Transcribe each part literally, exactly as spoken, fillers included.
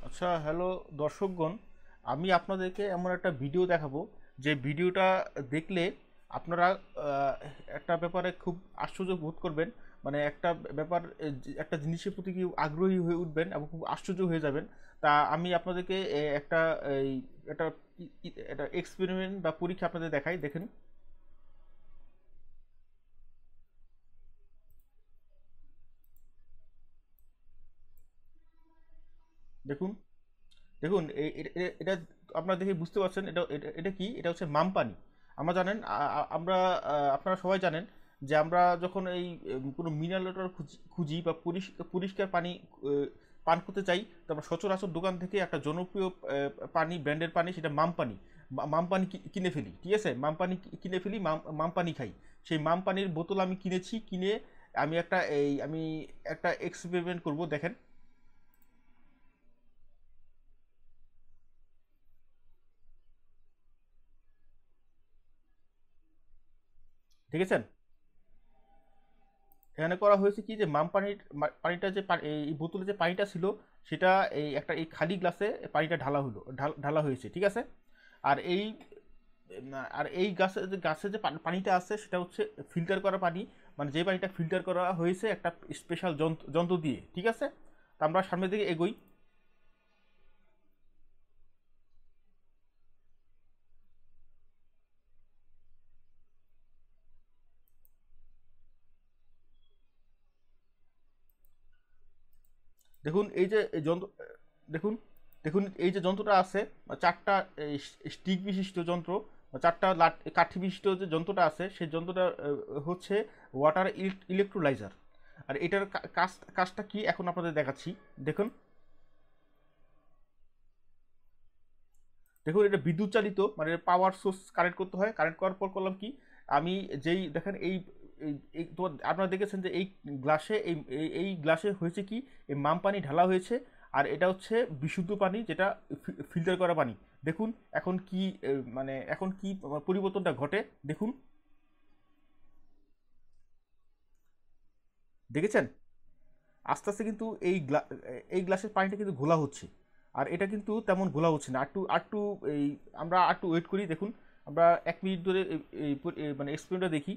আচ্ছা, হ্যালো দর্শকগণ। আমি আপনাদেরকে এমন একটা ভিডিও দেখাবো যে ভিডিওটা দেখলে আপনারা আহ, একটা ব্যাপারে খুব আশ্চর্য বোধ করবেন। মানে একটা ব্যাপার, এ, যে- একটা জিনিসের প্রতি কি আগ্রহী হয়ে উঠবেন এবং খুব আশ্চর্য হয়ে যাবেন। তা আমি আপনাদেরকে এ, একটা এই একটা ই- ই- একটা এক্সপেরিমেন্ট বা পরীক্ষা আপনাদের দেখাই, দেখেন। দেখুন, দেখুন এ- এ- এ- এটা আপনারা দেখে বুঝতে পারছেন, এটা এটা এটা কি, এটা হচ্ছে মামপানি। আমরা জানেন, আ- আ- আমরা আহ, আপনারা সবাই জানেন যে আমরা যখন এই উম, কোনো মিনারেল ওয়াটার খুঁজি খুঁজি বা পরিষ্কার পরিষ্কার পানি আহ, পান করতে চাই, তো আমরা সচরাচর দোকান থেকে একটা জনপ্রিয় আহ, পানি, ব্র্যান্ডের পানি, সেটা মামপানি। মা- মামপানি কি- কিনে ফেলি, ঠিক আছে, মামপানি কি- কিনে ফেলি, মাম মামপানি খাই। সেই মামপানির বোতল আমি কিনেছি, কিনে আমি একটা এই আমি একটা এক্সপেরিমেন্ট করব, দেখেন। ঠিক আছে, এখানে করা হয়েছে কি, যে মাম পানির মা- পানিটা যে পা- এই বোতলে যে পানিটা ছিল, সেটা এই একটা এই খালি গ্লাসে পানিটা ঢালা হলো, ঢাল- ঢালা হয়েছে, ঠিক আছে। আর এই উম, আর এই গাছে যে গাছে যে পানি- পানিটা আছে, সেটা হচ্ছে ফিল্টার করা পানি। মানে যে পানিটা ফিল্টার করা হয়েছে একটা স্পেশাল যন্ত্র যন্ত্র দিয়ে, ঠিক আছে। তো আমরা সামনের দিকে এগোই। দেখুন এই যে এই যন্ত্র, দেখুন, দেখুন এই যে যন্ত্রটা আছে, চারটা স্টিক বিশিষ্ট যন্ত্র, চারটা লাট কাঠি বিশিষ্ট যে যন্ত্রটা আছে, সেই যন্ত্রটা আহ, হচ্ছে ওয়াটার ইলেকট্রোলাইজার। আর এটার কা- কাজ কাজটা কি এখন আপনাদের দেখাচ্ছি। দেখুন, দেখুন এটা বিদ্যুৎ চালিত, মানে পাওয়ার সোর্স কানেক্ট করতে হয়। কানেক্ট করার পর করলাম কি, আমি যেই দেখেন এই এই- এই তো আপনারা দেখেছেন যে এই গ্লাসে এই এই- এই গ্লাসে হয়েছে কি, এই মাম পানি ঢালা হয়েছে। আর এটা হচ্ছে বিশুদ্ধ পানি, যেটা ফিল্টার করা পানি। দেখুন এখন কি এ, মানে এখন কি পরিবর্তনটা ঘটে, দেখুন, দেখেছেন। আস্তে আস্তে কিন্তু এই গ্লা এই গ্লাসের পানিটা কিন্তু ঘোলা হচ্ছে। আর এটা কিন্তু তেমন ঘোলা হচ্ছে না, আরটু আরটু এই আমরা আরটু ওয়েট করি, দেখুন। আমরা এক মিনিট ধরে এই এই প- এই মানে এক্সপেরিমেন্টটা দেখি।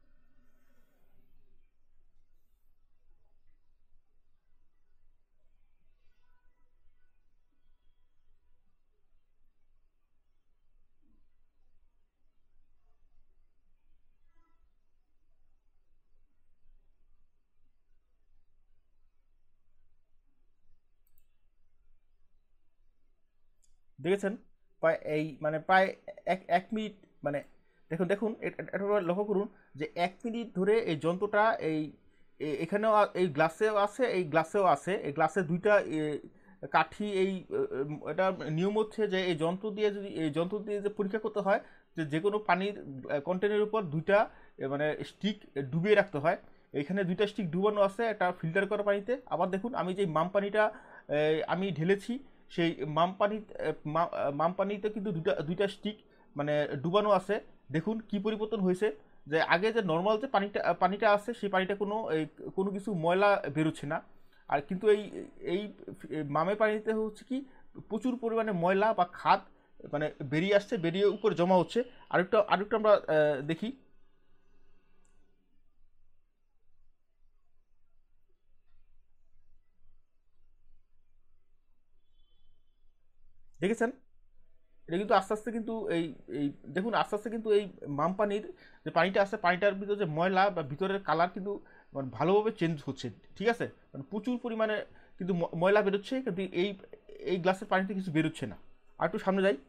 দেখেছেন, প্রায় এই মানে প্রায় এক এক মিনিট, মানে দেখুন, দেখুন এ- এ- এটা লক্ষ্য করুন যে এক মিনিট ধরে এই যন্ত্রটা এই এ- এখানেও আ- এই গ্লাসেও আছে, এই গ্লাসেও আছে, এই গ্লাসে দুইটা এ, কাঠি এই এ, এম, এটা নিয়ম হচ্ছে যে এই যন্ত্র দিয়ে যদি এই যন্ত্র দিয়ে যে পরীক্ষা করতে হয়, যে যে কোনো পানির কন্টেনের উপর দুইটা এ, মানে স্টিক ডুবিয়ে রাখতে হয়। এইখানে দুইটা স্টিক ডুবানো আছে, একটা ফিল্টার করা পানিতে। আবার দেখুন আমি যে মাম পানিটা এ, আমি ঢেলেছি, সেই মাম পানি মাম পানিতে কিন্তু দুটা দুইটা স্টিক মানে ডুবানো আছে। দেখুন কি পরিবর্তন হয়েছে, যে আগে যে নর্মাল যে পানিটা পানিটা আছে, সেই পানিটা কোনো এই কোনো কিছু ময়লা বেরোচ্ছে না। আর কিন্তু এই এই মামের পানিতে হচ্ছে কি, প্রচুর পরিমাণে ময়লা বা খাদ মানে বেরিয়ে আসছে, বেরিয়ে উপরে জমা হচ্ছে। আরেকটা আরেকটা আমরা আহ, দেখি, দেখেছেন। এটা কিন্তু আস্তে আস্তে কিন্তু এই এই দেখুন, আস্তে আস্তে কিন্তু এই মাম পানির যে পানিটা আছে, পানিটার ভিতরে যে ময়লা বা ভিতরের কালার কিন্তু মানে ভালোভাবে চেঞ্জ হচ্ছে, ঠিক আছে। মানে প্রচুর পরিমাণে কিন্তু ম- ময়লা বেরোচ্ছে, কিন্তু এই এই গ্লাসের পানিতে কিছু বেরোচ্ছে না। আর একটু সামনে যাই,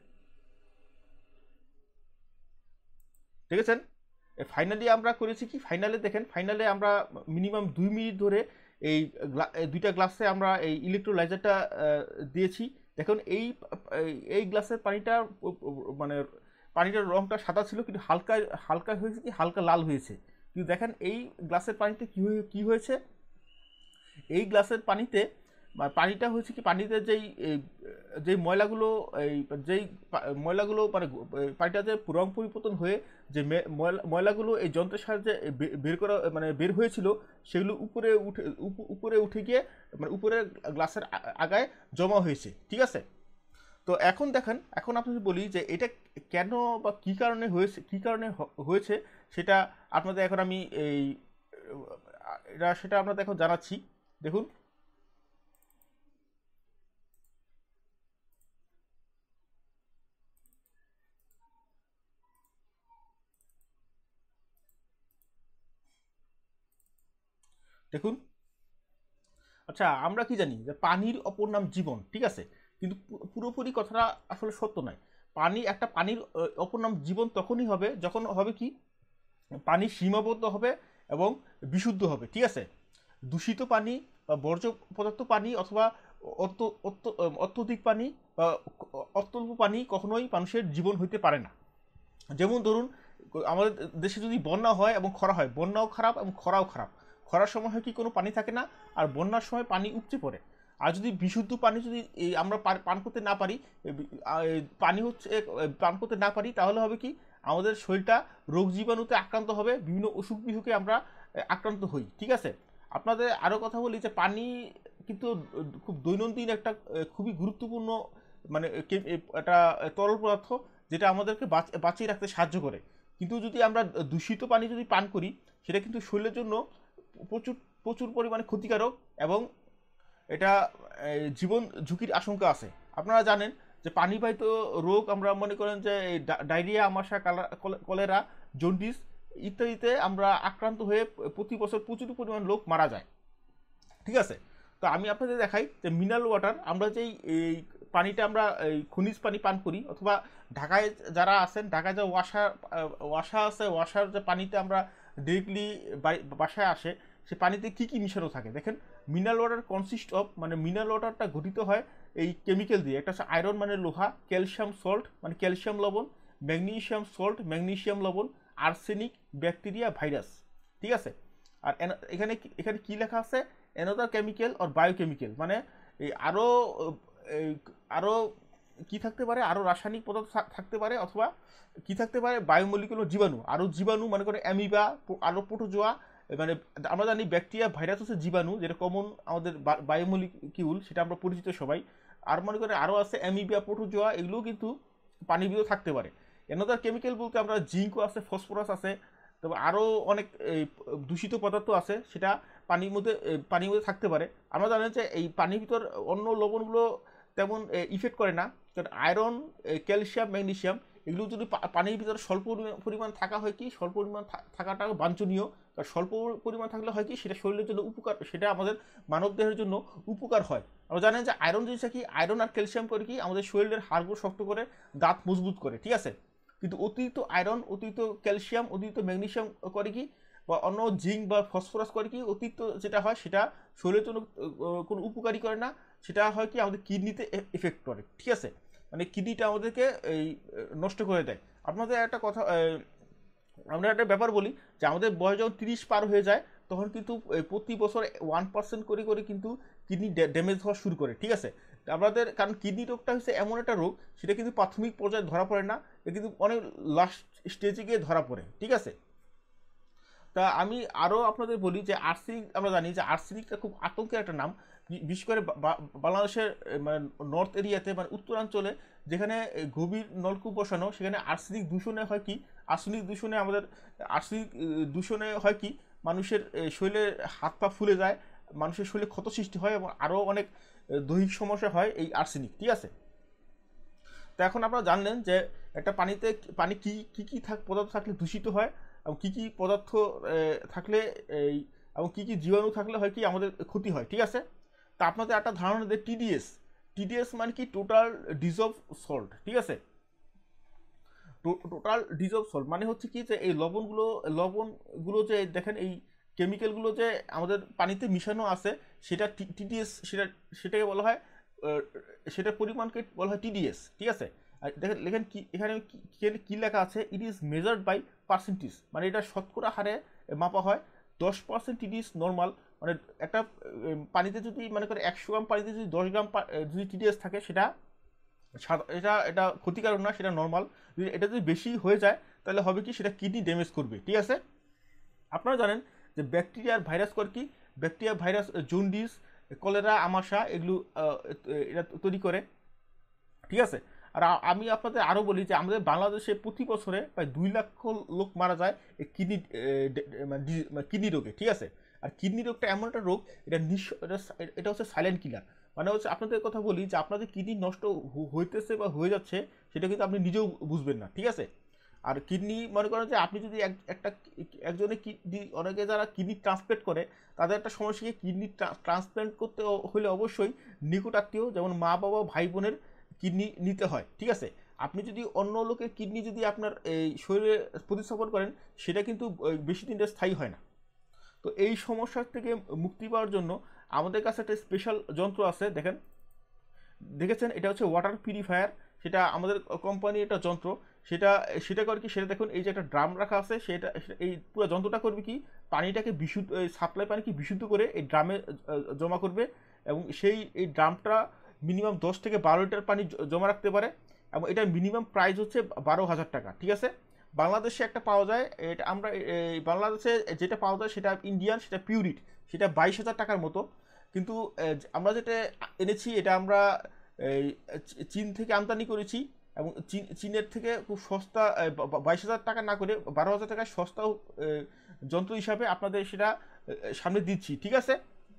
দেখেছেন। ফাইনালি আমরা করেছি কি, ফাইনালে দেখেন, ফাইনালে আমরা মিনিমাম দুই মিনিট ধরে এই গ্লা- এই দুইটা গ্লাসে আমরা এই ইলেকট্রোলাইজারটা দিয়েছি। দেখুন এই এই- এই গ্লাসের পানিটা প- প- মানে পানিটার রংটা সাদা ছিল, কিন্তু হালকা হালকা হয়েছে কি, হালকা লাল হয়েছে। কিন্তু দেখেন এই গ্লাসের পানিতে কি হয়ে- কি হয়েছে, এই গ্লাসের পানিতে মানে পানিটা হচ্ছে কি পানিতে যেই যেই ময়লাগুলো এই যেই ময়লাগুলো মানে পানিটা যে রং পরিবর্তন হয়ে যে ময়লাগুলো এই যন্ত্রের সাহায্যে বের করা মানে বের হয়েছিল সেগুলো উপরে উঠে উপরে উঠে গিয়ে মানে উপরে গ্লাসের আগায় জমা হয়েছে, ঠিক আছে। তো এখন দেখেন, এখন আপনাদের বলি যে এটা কেন বা কী কারণে হয়েছে, কী কারণে হয়েছে সেটা আপনাদের এখন আমি এই এটা সেটা আপনাদের এখন জানাচ্ছি। দেখুন, দেখুন আচ্ছা, আমরা কি জানি যে পানির অপর নাম জীবন, ঠিক আছে, কিন্তু পুরোপুরি কথাটা আসলে সত্য নয়। পানি একটা পানির অপর নাম জীবন তখনই হবে যখন হবে কি পানি সীমাবদ্ধ হবে এবং বিশুদ্ধ হবে, ঠিক আছে। দূষিত পানি বা বর্জ্য পদার্থ পানি অথবা অত্যধিক পানি বা অত্যল্প পানি কখনোই মানুষের জীবন হইতে পারে না। যেমন ধরুন, আমাদের দেশে যদি বন্যা হয় এবং খরা হয়, বন্যাও খারাপ এবং খরাও খারাপ। খরার সময় হয় কি কোনো পানি থাকে না, আর বন্যার সময় পানি উপচে পড়ে। আর যদি বিশুদ্ধ পানি যদি আমরা পান করতে না পারি, পানি হচ্ছে পান করতে না পারি, তাহলে হবে কি আমাদের শরীরটা রোগ জীবাণুতে আক্রান্ত হবে, বিভিন্ন অসুখ বিসুখে আমরা আক্রান্ত হই, ঠিক আছে। আপনাদের আরও কথা বলি যে পানি কিন্তু খুব দৈনন্দিন একটা খুবই গুরুত্বপূর্ণ মানে একটা তরল পদার্থ, যেটা আমাদেরকে বাঁচিয়ে রাখতে সাহায্য করে। কিন্তু যদি আমরা দূষিত পানি যদি পান করি, সেটা কিন্তু শরীরের জন্য প্রচুর প্রচুর পরিমাণে ক্ষতিকারক এবং এটা জীবন ঝুঁকির আশঙ্কা আছে। আপনারা জানেন যে পানিবাহিত রোগ আমরা মনে করেন যে ডায়রিয়া, আমাশা, কলেরা, জন্ডিস ইত্যাদিতে আমরা আক্রান্ত হয়ে প্রতি বছর প্রচুর পরিমাণ লোক মারা যায়, ঠিক আছে। তো আমি আপনাদের দেখাই যে মিনারেল ওয়াটার, আমরা যেই এই পানিটা আমরা এই খনিজ পানি পান করি, অথবা ঢাকায় যারা আছেন, ঢাকায় যে ওয়াশার ওয়াশা আছে, ওয়াশার যে পানিতে আমরা ডিরেক্টলি বাসায় আসে, সে পানিতে কী কী মিশানো থাকে দেখেন। মিনারেল ওয়াটার কনসিস্ট অফ, মানে মিনারেল ওয়াটারটা গঠিত হয় এই কেমিক্যাল দিয়ে। একটা হচ্ছে আয়রন মানে লোহা, ক্যালসিয়াম সল্ট মানে ক্যালসিয়াম লবণ, ম্যাগনেসিয়াম সল্ট ম্যাগনেসিয়াম লবণ, আর্সেনিক, ব্যাকটেরিয়া, ভাইরাস, ঠিক আছে। আর এখানে এখানে কী লেখা আছে, অ্যানাদার কেমিক্যাল অর বায়োকেমিক্যাল, মানে এই আরও আরও কী থাকতে পারে, আরও রাসায়নিক পদার্থ থাকতে পারে, অথবা কী থাকতে পারে, বায়োমলিকুলার জীবাণু, আরও জীবাণু মনে করে অ্যামিবা, আরও প্রোটোজোয়া। মানে আমরা জানি ব্যাকটেরিয়া, ভাইরাস হচ্ছে জীবাণু, যেটা কমন আমাদের বায়োমলিকিউল, সেটা আমরা পরিচিত সবাই। আর মনে করে আরও আছে অ্যামিবা, প্রোটোজোয়া, এগুলোও কিন্তু পানির ভিতরে থাকতে পারে। অ্যানাদার কেমিক্যাল বলতে আমরা জিঙ্কও আছে, ফসফরাস আছে, তবে আরও অনেক দূষিত পদার্থ আছে, সেটা পানির মধ্যে পানির মধ্যে থাকতে পারে। আমরা জানেন যে এই পানির ভিতর অন্য লবণগুলো তেমন ইফেক্ট করে না, কারণ আয়রন, ক্যালসিয়াম, ম্যাগনেসিয়াম এগুলো যদি পানির ভিতরে স্বল্প পরিমাণ থাকা হয় কি, স্বল্প পরিমাণ থাকাটাও বাঞ্ছনীয়। কারণ স্বল্প পরিমাণ থাকলে হয় কি, সেটা শরীরের জন্য উপকার, সেটা আমাদের মানব দেহের জন্য উপকার হয়। আমরা জানেন যে আয়রন জিনিসটা কি, আয়রন আর ক্যালসিয়াম করে কি আমাদের শরীরের হাড়গুলো শক্ত করে, দাঁত মজবুত করে, ঠিক আছে। কিন্তু অতিরিক্ত আয়রন, অতিরিক্ত ক্যালসিয়াম, অতিরিক্ত ম্যাগনেসিয়াম করে কি, বা অন্য জিঙ্ক বা ফসফরাস করে কি, অতিরিক্ত যেটা হয় সেটা শরীরের জন্য কোনো উপকারী করে না, সেটা হয় কি আমাদের কিডনিতে এফেক্ট করে, ঠিক আছে। মানে কিডনিটা আমাদেরকে এই নষ্ট করে দেয়। আপনাদের একটা কথা, আমরা একটা ব্যাপার বলি যে আমাদের বয়স যখন তিরিশ পার হয়ে যায়, তখন কিন্তু প্রতি বছর ওয়ান পার্সেন্ট করে করে কিন্তু কিডনি ড্যামেজ হওয়া শুরু করে, ঠিক আছে। আমাদের কারণ কিডনি রোগটা হচ্ছে এমন একটা রোগ, সেটা কিন্তু প্রাথমিক পর্যায়ে ধরা পড়ে না, এটা কিন্তু অনেক লাস্ট স্টেজে গিয়ে ধরা পড়ে, ঠিক আছে। তা আমি আরও আপনাদের বলি যে আর্সেনিক, আমরা জানি যে আর্সেনিকটা খুব আতঙ্কের একটা নাম, বিশেষ করে বাংলাদেশের মানে নর্থ এরিয়াতে, মানে উত্তরাঞ্চলে যেখানে গভীর নলকূপ বসানো, সেখানে আর্সেনিক দূষণে হয় কি, আর্সেনিক দূষণে আমাদের আর্সেনিক দূষণে হয় কি মানুষের শরীরে হাত পা ফুলে যায়, মানুষের শরীরে ক্ষত সৃষ্টি হয় এবং আরও অনেক দৈহিক সমস্যা হয় এই আর্সেনিক, ঠিক আছে। তো এখন আপনারা জানলেন যে একটা পানিতে পানি কী কী কী থাক পদার্থ থাকলে দূষিত হয়, এবং কী কী পদার্থ থাকলে এই এবং কী কী জীবাণু থাকলে হয় কি আমাদের ক্ষতি হয়, ঠিক আছে। তা আপনাদের একটা ধারণা দেয় টিডিএস। টিডিএস মানে কি, টোটাল ডিজলভ সল্ট, ঠিক আছে। টোটাল ডিজলভ সল্ট মানে হচ্ছে কি যে এই লবণগুলো লবণগুলো যে দেখেন, এই কেমিক্যালগুলো যে আমাদের পানিতে মিশানো আছে, সেটা টিডিএস, সেটা সেটাকে বলা হয়, সেটার পরিমাণকে বলা হয় টিডিএস, ঠিক আছে। আর দেখেন লেখেন কি, এখানে কি লেখা আছে, it is measured by percentage, মানে এটা শতকরা হারে মাপা হয়। দশ পার্সেন্ট টিডিএস নর্মাল, মানে একটা পানিতে যদি মনে করে একশো গ্রাম পানিতে যদি দশ গ্রাম যদি টিডিএস থাকে সেটা এটা এটা ক্ষতিকারক না, সেটা নর্মাল। যদি এটা যদি বেশি হয়ে যায় তাহলে হবে কি, সেটা কিডনি ড্যামেজ করবে। ঠিক আছে, আপনারা জানেন যে ব্যাকটেরিয়া আর ভাইরাস করে কি, ব্যাকটেরিয়া ভাইরাস জন্ডিস, কলেরা, আমাশা এগুলো এটা তৈরি করে। ঠিক আছে, আর আমি আপনাদের আরও বলি যে আমাদের বাংলাদেশে প্রতি বছরে প্রায় দুই লক্ষ লোক মারা যায় এই কিডনি কিডনি রোগে। ঠিক আছে, আর কিডনি রোগটা এমন একটা রোগ, এটা নিঃ এটা হচ্ছে সাইলেন্ট কিলার। মানে হচ্ছে আপনাদের কথা বলি যে আপনাদের কিডনি নষ্ট হইতেছে বা হয়ে যাচ্ছে সেটা কিন্তু আপনি নিজেও বুঝবেন না। ঠিক আছে, আর কিডনি মনে করেন যে আপনি যদি একটা একজনে কিডনি, অনেকে যারা কিডনি ট্রান্সপ্লান্ট করে তাদের একটা সমস্যা কি, কিডনি ট্রান্সপ্লান্ট করতে হলে অবশ্যই নিকট আত্মীয় যেমন মা বাবা ভাই বোনের কিডনি নিতে হয়। ঠিক আছে, আপনি যদি অন্য লোকের কিডনি যদি আপনার এই শরীরে প্রতিস্থাপন করেন সেটা কিন্তু বেশি দিন স্থায়ী হয় না। তো এই সমস্যার থেকে মুক্তি পাওয়ার জন্য আমাদের কাছে একটা স্পেশাল যন্ত্র আছে, দেখেন দেখেছেন, এটা হচ্ছে ওয়াটার পিউরিফায়ার। সেটা আমাদের কোম্পানির একটা যন্ত্র। সেটা সেটা করে কি, সেটা দেখুন এই যে একটা ড্রাম রাখা আছে, সেটা এই পুরো যন্ত্রটা করবে কি, পানিটাকে বিশুদ্ধ, সাপ্লাই পানিকে বিশুদ্ধ করে এই ড্রামে জমা করবে, এবং সেই এই ড্রামটা মিনিমাম দশ থেকে বারো লিটার পানি জমা রাখতে পারে, এবং এটার মিনিমাম প্রাইস হচ্ছে বারো হাজার টাকা। ঠিক আছে, বাংলাদেশে একটা পাওয়া যায়, এটা আমরা এই বাংলাদেশে যেটা পাওয়া যায় সেটা ইন্ডিয়ান, সেটা পিউরিট, সেটা বাইশ হাজার টাকার মতো। কিন্তু আমরা যেটা এনেছি এটা আমরা এই চীন থেকে আমদানি করেছি, এবং চীনের থেকে খুব সস্তা, বাইশ হাজার টাকা না করে বারো হাজার টাকায় সস্তা যন্ত্র হিসাবে আপনাদের সেটা সামনে দিচ্ছি। ঠিক আছে,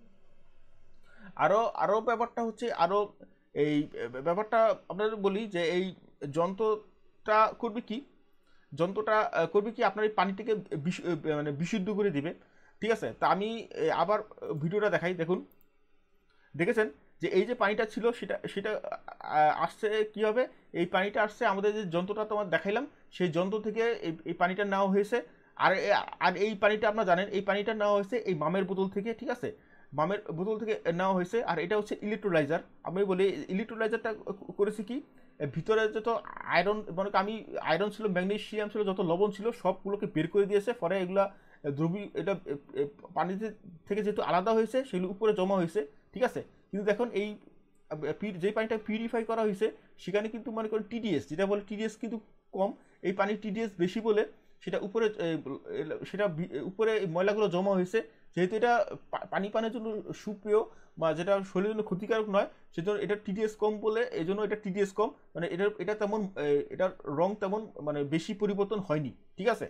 আরও আরও ব্যাপারটা হচ্ছে, আরও এই ব্যাপারটা আপনাদের বলি যে এই যন্ত্রটা করবে কি, যন্ত্রটা করবে কি আপনার এই পানিটিকে মানে বিশুদ্ধ করে দিবে। ঠিক আছে, তা আমি আবার ভিডিওটা দেখাই, দেখুন দেখেছেন যে এই যে পানিটা ছিল সেটা সেটা আসছে কী হবে, এই পানিটা আসছে আমাদের যে যন্ত্রটা তোমার দেখাইলাম সেই যন্ত্র থেকে এই এই পানিটা নেওয়া হয়েছে। আর আর এই পানিটা আপনারা জানেন এই পানিটা নেওয়া হয়েছে এই মামের বোতল থেকে। ঠিক আছে, মামের বোতল থেকে নেওয়া হয়েছে। আর এটা হচ্ছে ইলেকট্রোলাইজার। আমি বলি ইলেকট্রোলাইজারটা করেছি কি, ভিতরে যত আয়রন, মানে আমি আয়রন ছিল, ম্যাগনেশিয়াম ছিল, যত লবণ ছিল সবগুলোকে বের করে দিয়েছে। পরে এগুলা দ্রবী এটা পানিতে থেকে যেহেতু আলাদা হয়েছে সেগুলো উপরে জমা হয়েছে। ঠিক আছে, কিন্তু দেখুন এই যে পানিটা পিউরিফাই করা হয়েছে সেখানে কিন্তু মনে করেন টিডিএস, যেটা বলে টিডিএস কিন্তু কম, এই পানির টিডিএস বেশি বলে সেটা উপরে সেটা উপরে ময়লাগুলো জমা হয়েছে। যেহেতু এটা পানি পানের জন্য সুপ্রিয় বা যেটা শরীরের জন্য ক্ষতিকারক নয়, সেজন্য এটা টিডিএস কম বলে এই জন্য এটা টিডিএস কম, মানে এটা এটা তেমন এটার রং তেমন মানে বেশি পরিবর্তন হয়নি। ঠিক আছে,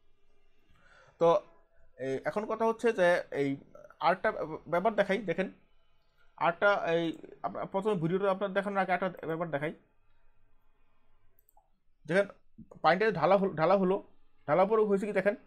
তো এখন কথা হচ্ছে যে এই আরেকটা ব্যাপার দেখাই, দেখেন আরেকটা এই প্রথমে ভিডিওটা আপনার দেখানোর আগে একটা ব্যাপার দেখাই। দেখেন পানিটা ঢালা হলো ঢালা হলো ঢালা পরে হয়েছে কি, দেখেন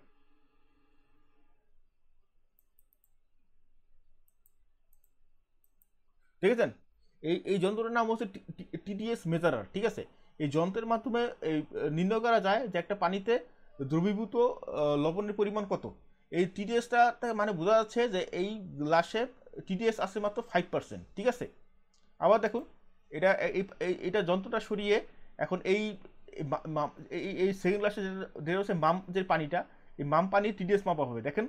দেখেছেন এই এই যন্ত্রটার নাম হচ্ছে টিডিএস মেজারার। ঠিক আছে, এই যন্ত্রের মাধ্যমে এই নির্ণয় করা যায় যে একটা পানিতে দ্রবীভূত লবণের পরিমাণ কত। এই টিডিএসটা মানে বোঝা যাচ্ছে যে এই গ্লাসে টিডিএস আছে মাত্র ফাইভ পার্সেন্ট। ঠিক আছে, আবার দেখুন এটা এটা যন্ত্রটা সরিয়ে এখন এই এই সেকেন্ড গ্লাসে যেটা হচ্ছে মাম যে পানিটা, এই মাম পানি টিডিএস মাপা হবে। দেখেন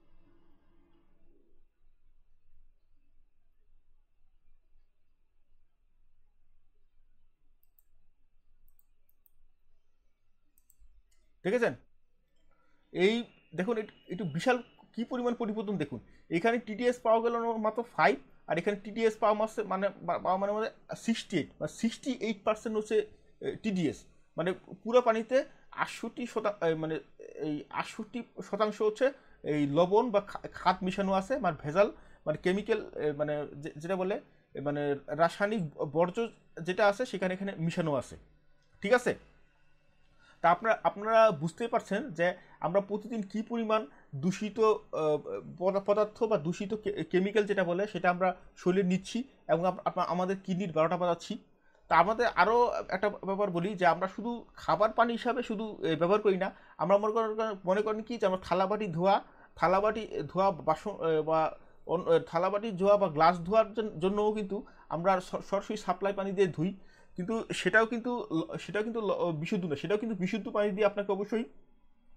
দেখেছেন এই দেখুন একটু বিশাল কি পরিমাণ পরিবর্তন দেখুন। এখানে টিডিএস পাওয়া গেল মাত্র ফাইভ, আর এখানে টিডিএস পাওয়া মাসে মানে পাওয়া মানে মানে সিক্সটি এইট বা সিক্সটি এইট পার্সেন্ট হচ্ছে টিডিএস। মানে পুরো পানিতে আটষট্টি শতাংশ মানে এই আটষট্টি শতাংশ হচ্ছে এই লবণ বা খাদ মিশানো আছে, মানে ভেজাল, মানে কেমিক্যাল, মানে যেটা বলে মানে রাসায়নিক বর্জ্য যেটা আছে সেখানে এখানে মিশানো আছে। ঠিক আছে, তা আপনারা আপনারা বুঝতেই পারছেন যে আমরা প্রতিদিন কি পরিমাণ দূষিত পদার্থ বা দূষিত কেমিক্যাল যেটা বলে সেটা আমরা শরীরে নিচ্ছি এবং আমাদের কিডনির বারোটা বাজাচ্ছি। তা আমাদের আরও একটা ব্যাপার বলি যে আমরা শুধু খাবার পানি হিসাবে শুধু ব্যবহার করি না, আমরা মনে করেন মনে করেন কি যে আমরা থালাবাটি ধোয়া থালাবাটি ধোয়া বাসন বা থালাবাটি ধোয়া বা গ্লাস ধোয়ার জন্যও কিন্তু আমরা সরাসরি সাপ্লাই পানি দিয়ে ধুই, কিন্তু সেটাও কিন্তু সেটাও কিন্তু বিশুদ্ধ না, সেটাও কিন্তু বিশুদ্ধ পানি দিয়ে আপনাকে অবশ্যই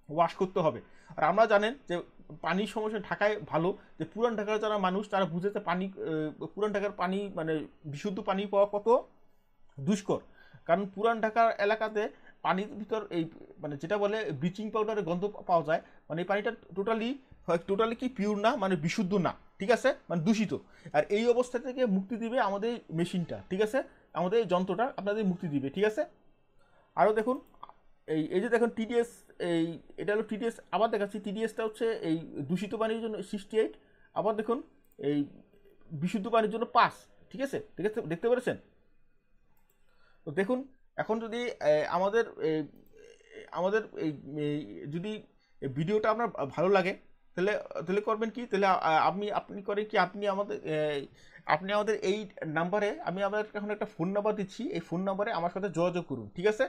ওয়াশ করতে হবে। আর আমরা জানেন যে পানির সমস্যা ঢাকায় ভালো, যে পুরান ঢাকার যারা মানুষ তারা বুঝেছে পানি, পুরান ঢাকার পানি মানে বিশুদ্ধ পানি পাওয়া কত দুষ্কর। কারণ পুরান ঢাকার এলাকাতে পানির ভিতর এই মানে যেটা বলে ব্লিচিং পাউডারের গন্ধ পাওয়া যায়, মানে এই পানিটা টোটালি টোটালি কি পিওর না, মানে বিশুদ্ধ না, ঠিক আছে, মানে দূষিত। আর এই অবস্থা থেকে মুক্তি দিবে আমাদের মেশিনটা, ঠিক আছে, আমাদের যন্ত্রটা আপনাদের মুক্তি দিবে, ঠিক আছে। আরও দেখুন, এই এই যে দেখুন টিডিএস, এই এটা হলো টিডিএস, আবার দেখাচ্ছি টিডিএসটা হচ্ছে এই দূষিত পানির জন্য সিক্সটি এইট, আবার দেখুন এই বিশুদ্ধ পানির জন্য পাঁচ, ঠিক আছে, ঠিক আছে, দেখতে পেরেছেন। তো দেখুন এখন যদি আমাদের আমাদের এই যদি ভিডিওটা আপনার ভালো লাগে, তাহলে তাহলে করবেন কি, তাহলে আপনি আপনি করেন কি, আপনি আমাদের আপনি আমাদের এই নাম্বারে, আমি আপনার এখন একটা ফোন নাম্বার দিচ্ছি, এই ফোন নাম্বারে আমার সাথে যোগাযোগ করুন, ঠিক আছে।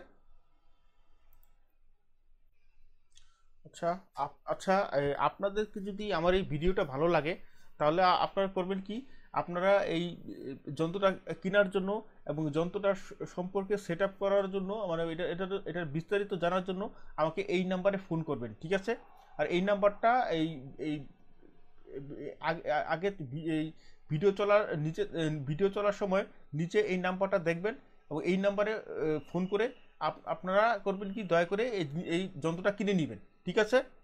আচ্ছা, আচ্ছা, আপনাদেরকে যদি আমার এই ভিডিওটা ভালো লাগে, তাহলে আপনারা করবেন কি, আপনারা এই যন্ত্রটা কেনার জন্য এবং যন্ত্রটার সম্পর্কে সেট আপ করার জন্য, মানে এটা এটা এটার বিস্তারিত জানার জন্য আমাকে এই নাম্বারে ফোন করবেন, ঠিক আছে। আর এই নাম্বারটা এই এই আগে এই ভিডিও চলার নিচে, ভিডিও চলার সময় নিচে এই নাম্বারটা দেখবেন, এবং এই নাম্বারে ফোন করে আপনারা করবেন কি, দয়া করে এই এই যন্ত্রটা কিনে নেবেন, ঠিক আছে।